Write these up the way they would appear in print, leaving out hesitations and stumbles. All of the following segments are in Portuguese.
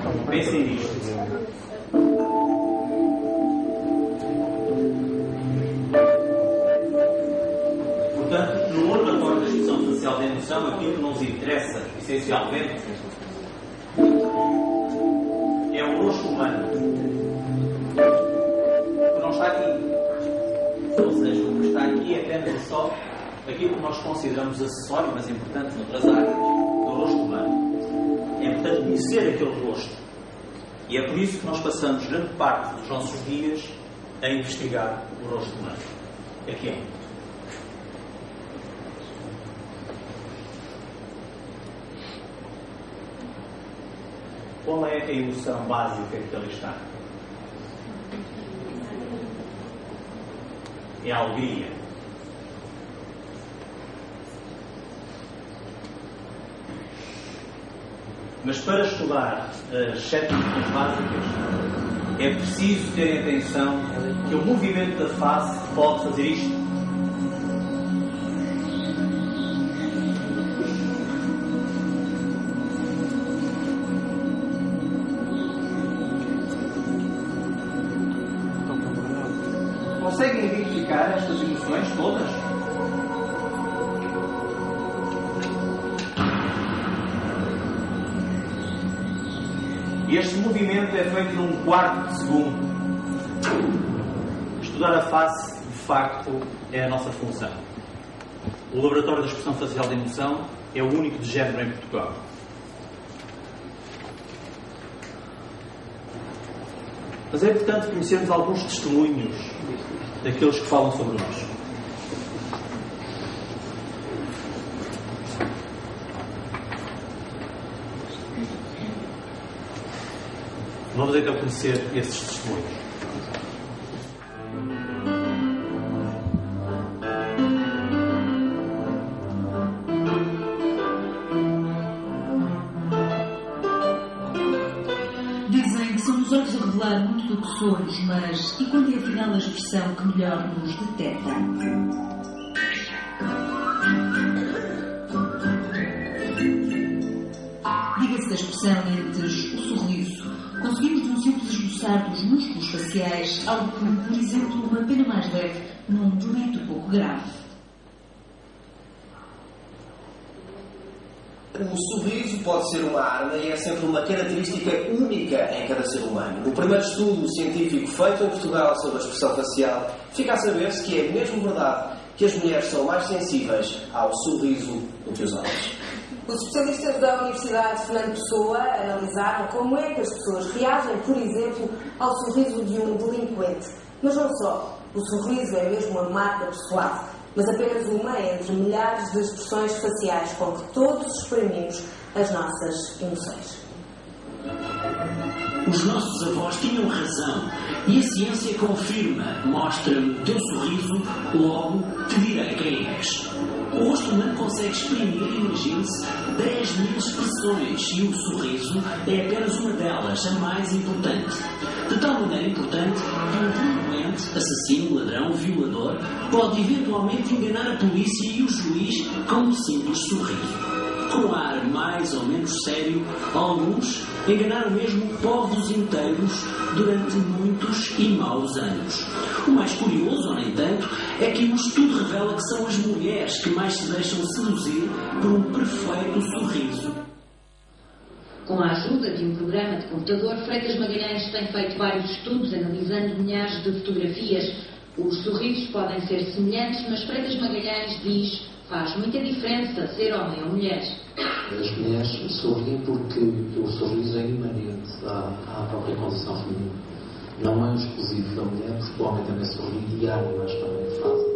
Pensem nisto. Portanto, no laboratório da expressão facial da emoção, aquilo que nos interessa, essencialmente, é o rosto humano. O que não está aqui. Ou seja, o que está aqui é apenas só aquilo que nós consideramos acessório, mas importante noutras áreas, do rosto humano. É importante conhecer aquele rosto. E é por isso que nós passamos grande parte dos nossos dias a investigar o rosto humano. É que é. Qual é a emoção básica que ali está? É a alegria. Mas para estudar as 7 emoções básicas, é preciso ter atenção que o movimento da face pode fazer isto. Conseguem identificar estas emoções todas? Este movimento é feito num quarto de segundo. Estudar a face, de facto, é a nossa função. O Laboratório da Expressão Facial da Emoção é o único de género em Portugal. Mas é importante conhecermos alguns testemunhos daqueles que falam sobre nós. Vamos então conhecer esses testemunhos. Dizem que são os olhos a revelar muito do que somos, mas e quando é afinal a expressão que melhor nos detecta? Diga-se da expressão antes o sorriso. Conseguimos de um simples esboçar dos músculos faciais algo como, por exemplo, uma pena mais leve num delito pouco grave. O sorriso pode ser uma arma e é sempre uma característica única em cada ser humano. No primeiro estudo científico feito em Portugal sobre a expressão facial, fica a saber-se que é mesmo verdade que as mulheres são mais sensíveis ao sorriso do que os homens. Os especialistas da Universidade Fernando Pessoa analisaram como é que as pessoas reagem, por exemplo, ao sorriso de um delinquente. Mas não só. O sorriso é mesmo uma marca pessoal, mas apenas uma entre milhares de expressões faciais com que todos exprimimos as nossas emoções. Os nossos avós tinham razão e a ciência confirma. Mostra-me o teu sorriso, logo te direi quem és. O rosto humano consegue exprimir, imagine-se, 10.000 expressões e o sorriso é apenas uma delas, a mais importante. De tal maneira importante que um delinquente, assassino, ladrão, violador, pode eventualmente enganar a polícia e o juiz com um simples sorriso. Com um ar mais ou menos sério, alguns enganaram mesmo povos inteiros durante muitos e maus anos. O mais curioso, no entanto, é que o estudo revela que são as mulheres que mais se deixam seduzir por um perfeito sorriso. Com a ajuda de um programa de computador, Freitas Magalhães tem feito vários estudos analisando milhares de fotografias. Os sorrisos podem ser semelhantes, mas Freitas Magalhães diz: faz muita diferença ser homem ou mulher. As mulheres sorriem porque o sorriso é imanente à própria condição feminina. Não é exclusivo da mulher, porque o homem também sorri e há animais também que fazem.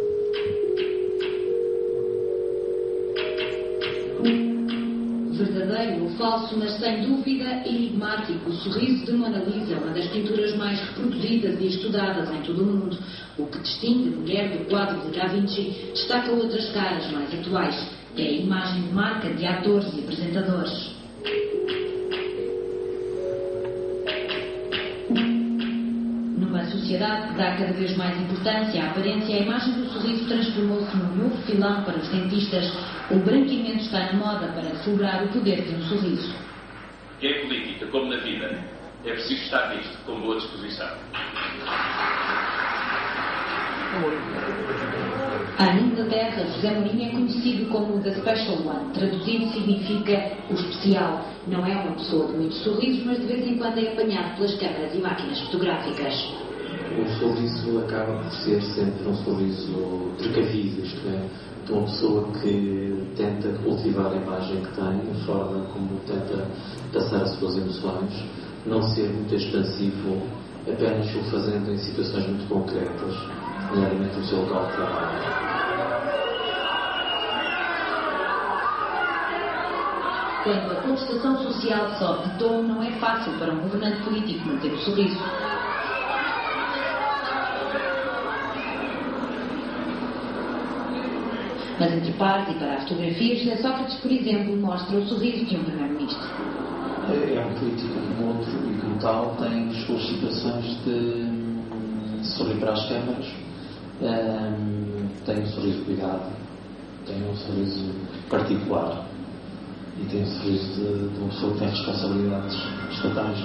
Verdadeiro ou falso, mas sem dúvida enigmático, o sorriso de Mona Lisa, uma das pinturas mais reproduzidas e estudadas em todo o mundo. O que distingue a mulher do quadro de Da Vinci destaca outras caras mais atuais. É a imagem de marca de atores e apresentadores. Numa sociedade que dá cada vez mais importância à aparência, a imagem do sorriso transformou-se num novo filão para os dentistas. O branqueamento está na moda para celebrar o poder de um sorriso. que em política, como na vida, é preciso estar nisto com boa disposição. Em Inglaterra, José Mourinho é conhecido como The Special One. Traduzido significa o especial. Não é uma pessoa de muitos sorrisos, mas de vez em quando é apanhado pelas câmaras e máquinas fotográficas. O sorriso acaba por ser sempre um sorriso precavido, isto é, de uma pessoa que tenta cultivar a imagem que tem, a forma como tenta passar as suas emoções, não ser muito expansivo, apenas o fazendo em situações muito concretas, nomeadamente no seu local de trabalho. Quando a contestação social sobe de tom, não é fácil para um governante político manter o sorriso. Mas entre pares e para as fotografias, José Sócrates, por exemplo, mostra o sorriso de um primeiro-ministro. É um político como outro e, como tal, tem as suas situações de sorrir para as câmaras, tem um sorriso cuidado, tem um sorriso particular e tem um sorriso de uma pessoa que tem responsabilidades estatais.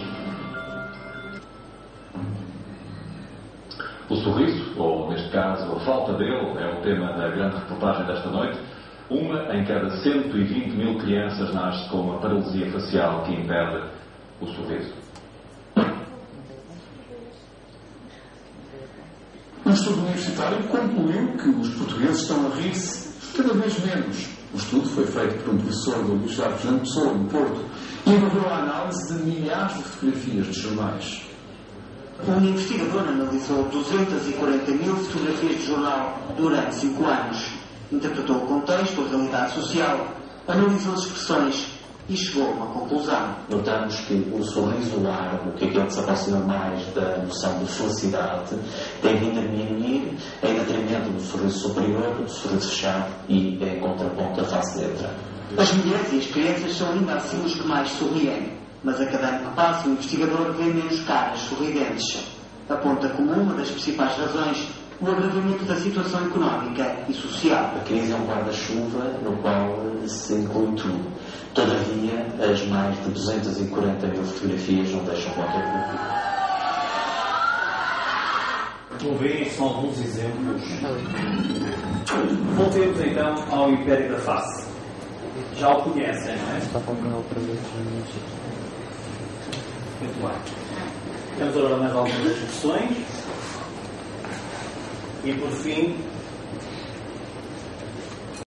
O sorriso, ou neste caso a falta dele, é o tema da grande reportagem desta noite. Uma em cada 120 mil crianças nasce com uma paralisia facial que impede o sorriso. Um estudo universitário concluiu que os portugueses estão a rir-se cada vez menos. O estudo foi feito por um professor da Universidade de Fernando Pessoa, no Porto, e envolveu a análise de milhares de fotografias de jornais. Um investigador analisou 240 mil fotografias de jornal durante 5 anos. Interpretou o contexto, a realidade social, analisou as expressões e chegou a uma conclusão. Notamos que o sorriso largo, que é aquele que se aproxima mais da noção de felicidade, tem vindo a diminuir em detrimento do sorriso superior, do sorriso fechado e em contraponto da face neutra. As mulheres e as crianças são ainda assim os que mais sorriem, mas a cada ano que passa o investigador vê menos caras sorridentes. Aponta como uma das principais razões o agravamento da situação económica e social. A crise é um guarda-chuva no qual se inclui tudo. Todavia, as mais de 240 mil fotografias não deixam qualquer dúvida. Como veem, são alguns exemplos. Voltemos então ao Império da Face. Já o conhecem, não é? Muito bem. Temos agora mais algumas expressões. E por fim,